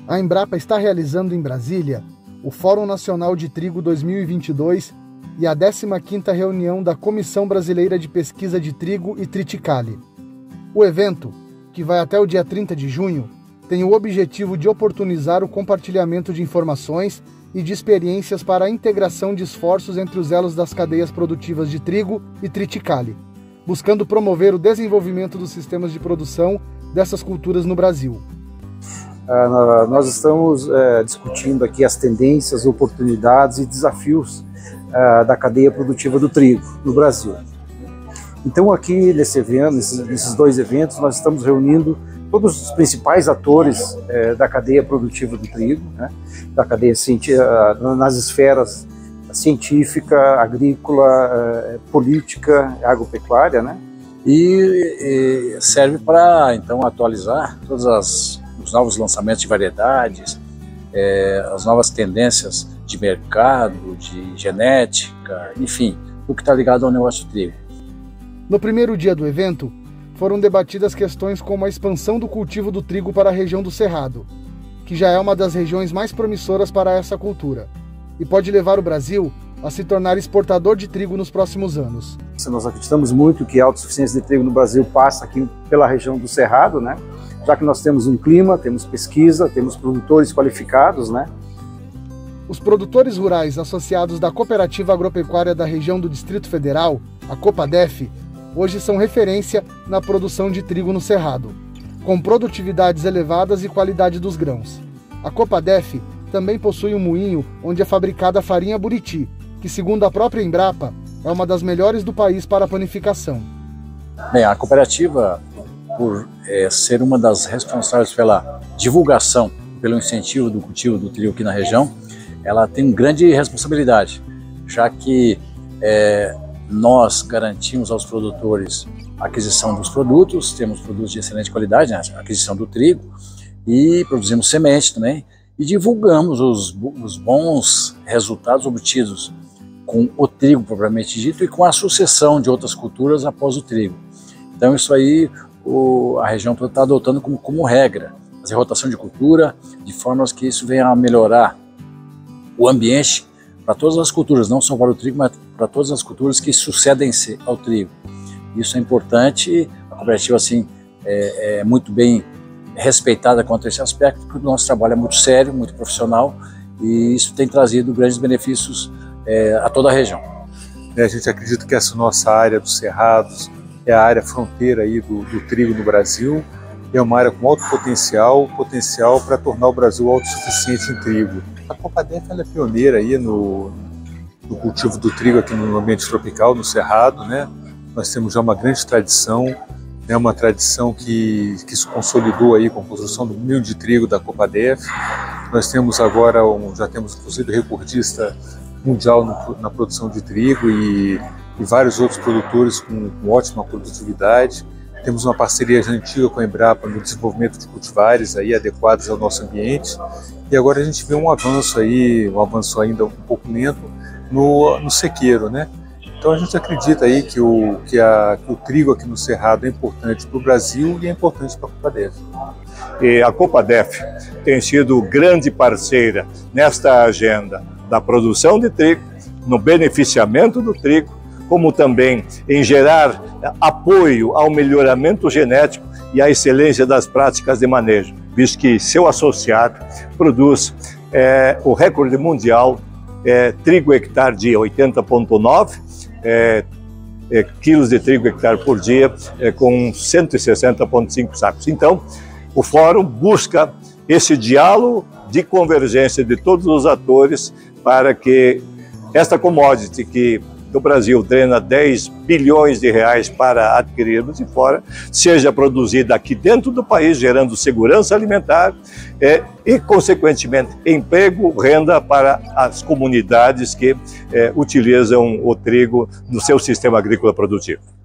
A Embrapa está realizando em Brasília o Fórum Nacional de Trigo 2022 e a 15ª reunião da Comissão Brasileira de Pesquisa de Trigo e Triticale. O evento, que vai até o dia 30 de junho, tem o objetivo de oportunizar o compartilhamento de informações e de experiências para a integração de esforços entre os elos das cadeias produtivas de trigo e triticale, buscando promover o desenvolvimento dos sistemas de produção dessas culturas no Brasil. Nós estamos discutindo aqui as tendências, oportunidades e desafios da cadeia produtiva do trigo no Brasil. Então aqui nesse evento, nesses dois eventos, nós estamos reunindo todos os principais atores da cadeia produtiva do trigo, né? Da cadeia nas esferas científica, agrícola, política, agropecuária, né? E serve para então atualizar todos os novos lançamentos de variedades, as novas tendências de mercado, de genética, enfim, o que está ligado ao negócio do trigo. No primeiro dia do evento, foram debatidas questões como a expansão do cultivo do trigo para a região do Cerrado, que já é uma das regiões mais promissoras para essa cultura, e pode levar o Brasil a se tornar exportador de trigo nos próximos anos. Nós acreditamos muito que a autossuficiência de trigo no Brasil passa aqui pela região do Cerrado, né? Já que nós temos um clima, temos pesquisa, temos produtores qualificados, né? Os produtores rurais associados da Cooperativa Agropecuária da região do Distrito Federal, a Copadef, hoje são referência na produção de trigo no Cerrado, com produtividades elevadas e qualidade dos grãos. A Copadef também possui um moinho onde é fabricada a farinha Buriti, que, segundo a própria Embrapa, é uma das melhores do país para a panificação. Bem, a cooperativa, por ser uma das responsáveis pela divulgação, pelo incentivo do cultivo do trigo aqui na região, ela tem grande responsabilidade, já que nós garantimos aos produtores a aquisição dos produtos, temos produtos de excelente qualidade, né, a aquisição do trigo, e produzimos semente também, e divulgamos os bons resultados obtidos com o trigo propriamente dito e com a sucessão de outras culturas após o trigo. Então isso aí a região toda está adotando como regra, fazer rotação de cultura, de formas que isso venha a melhorar o ambiente para todas as culturas, não só para o trigo, mas para todas as culturas que sucedem-se ao trigo. Isso é importante, a cooperativa assim é muito bem respeitada quanto a esse aspecto, porque o nosso trabalho é muito sério, muito profissional, e isso tem trazido grandes benefícios a toda a região. A gente acredita que essa nossa área dos cerrados é a área fronteira aí do trigo no Brasil, é uma área com alto potencial para tornar o Brasil autossuficiente em trigo. A Copadef ela é pioneira aí no cultivo do trigo aqui no ambiente tropical, no Cerrado, né? Nós temos já uma grande tradição, né? Uma tradição que se consolidou aí com a construção do milho de trigo da Copadef. Nós temos agora, já temos inclusive recordista mundial na produção de trigo e vários outros produtores com ótima produtividade. Temos uma parceria já antiga com a Embrapa no desenvolvimento de cultivares aí adequados ao nosso ambiente. E agora a gente vê um avanço ainda um pouco lento no sequeiro, né? Então a gente acredita aí que o trigo aqui no Cerrado é importante para o Brasil e é importante para a Copadef. E a Copadef tem sido grande parceira nesta agenda da produção de trigo, no beneficiamento do trigo, como também em gerar apoio ao melhoramento genético e à excelência das práticas de manejo, visto que seu associado produz o recorde mundial trigo hectare dia, 80,9 quilos de trigo hectare por dia, com 160,5 sacos. Então, o Fórum busca esse diálogo de convergência de todos os atores para que esta commodity que o Brasil drena 10 bilhões de reais para adquirirmos de fora, seja produzida aqui dentro do país, gerando segurança alimentar e, consequentemente, emprego, renda para as comunidades que utilizam o trigo no seu sistema agrícola produtivo.